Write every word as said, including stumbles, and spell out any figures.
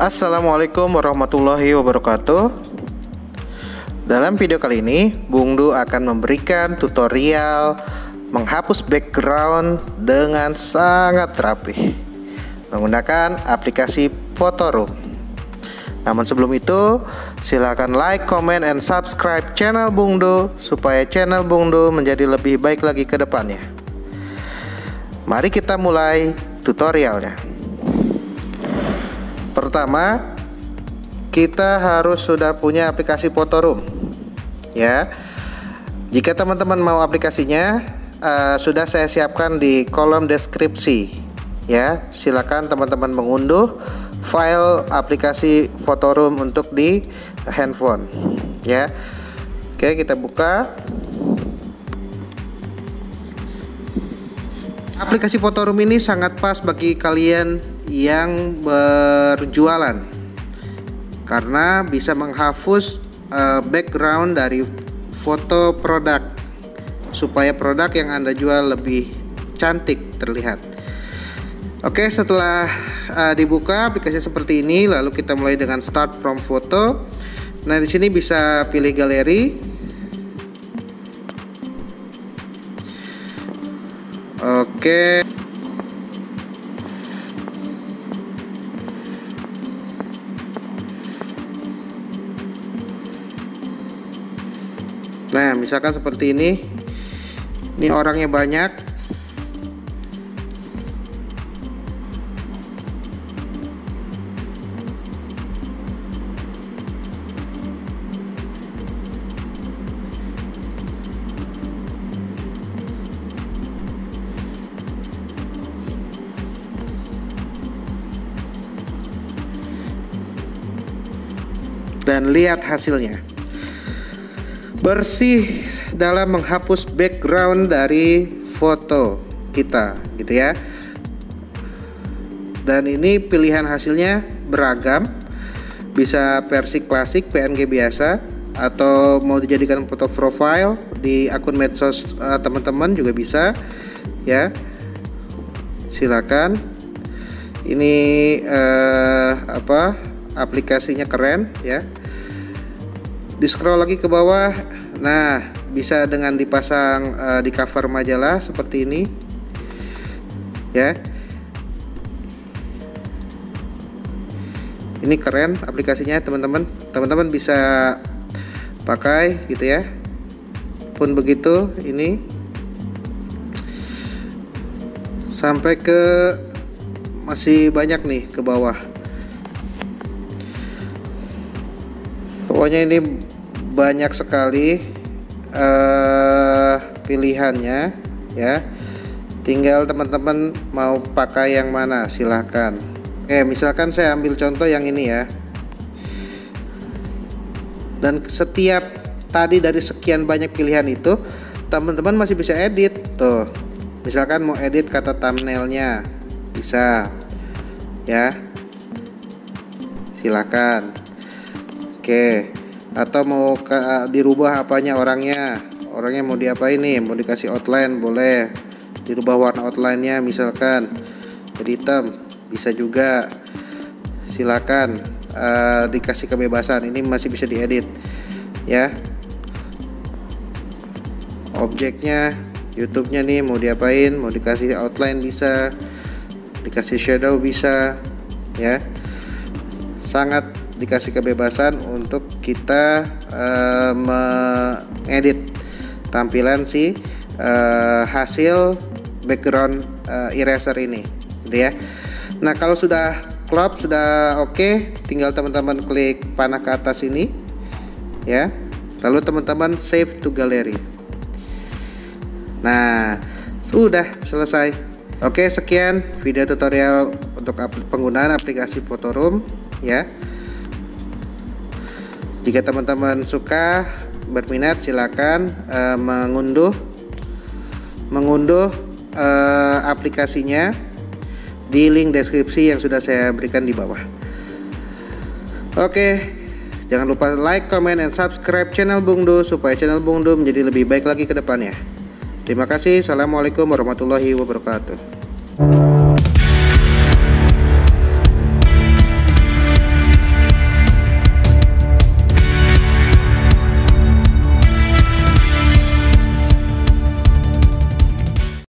Assalamualaikum warahmatullahi wabarakatuh. Dalam video kali ini, Bung Du akan memberikan tutorial menghapus background dengan sangat rapi menggunakan aplikasi Photoroom. Namun sebelum itu, silakan like, comment, and subscribe channel Bung Du supaya channel Bung Du menjadi lebih baik lagi ke depannya. Mari kita mulai tutorialnya. Pertama, kita harus sudah punya aplikasi Photoroom, ya. Jika teman-teman mau aplikasinya, uh, sudah saya siapkan di kolom deskripsi, ya. Silakan teman-teman mengunduh file aplikasi Photoroom untuk di handphone, ya. Oke, kita buka. Aplikasi Photoroom ini sangat pas bagi kalian yang berjualan karena bisa menghapus uh, background dari foto produk supaya produk yang Anda jual lebih cantik terlihat. Oke, setelah uh, dibuka aplikasi seperti ini, lalu kita mulai dengan start from photo. Nah, di sini bisa pilih galeri. Oke. Nah, misalkan seperti ini. Ini orangnya banyak. Dan lihat hasilnya. Bersih dalam menghapus background dari foto kita, gitu ya. Dan ini pilihan hasilnya beragam, bisa versi klasik P N G biasa, atau mau dijadikan foto profile di akun medsos uh, teman-teman juga bisa, ya. Silakan. Ini uh, apa? Aplikasinya keren, ya. Di scroll lagi ke bawah. Nah, bisa dengan dipasang uh, di cover majalah seperti ini, ya. Ini keren aplikasinya, teman-teman. Teman-teman bisa pakai gitu ya. Pun begitu, ini sampai ke masih banyak nih ke bawah. Pokoknya ini banyak sekali uh, pilihannya, ya. Tinggal teman-teman mau pakai yang mana, silahkan. Oke, misalkan saya ambil contoh yang ini ya. Dan setiap tadi dari sekian banyak pilihan itu, teman-teman masih bisa edit. Tuh, misalkan mau edit kata thumbnailnya, bisa, ya. Silakan. Oke, atau mau ke, dirubah apanya orangnya, orangnya mau diapain nih, mau dikasih outline boleh, dirubah warna outline-nya misalkan jadi hitam, bisa juga. Silakan, uh, dikasih kebebasan, ini masih bisa diedit, ya. Objeknya, YouTube-nya nih mau diapain, mau dikasih outline bisa, dikasih shadow bisa, ya. Sangat dikasih kebebasan untuk kita uh, mengedit tampilan si uh, hasil background uh, eraser ini, gitu ya. Nah, kalau sudah crop, sudah oke, okay, tinggal teman-teman klik panah ke atas ini, ya. Lalu teman-teman save to gallery. Nah, sudah selesai. Oke, okay, sekian video tutorial untuk penggunaan aplikasi Photoroom, ya. Jika teman-teman suka, berminat, silakan uh, mengunduh mengunduh uh, aplikasinya di link deskripsi yang sudah saya berikan di bawah. Oke, jangan lupa like, comment, and subscribe channel Bung Du supaya channel Bung Du menjadi lebih baik lagi ke depannya. Terima kasih. Assalamualaikum warahmatullahi wabarakatuh.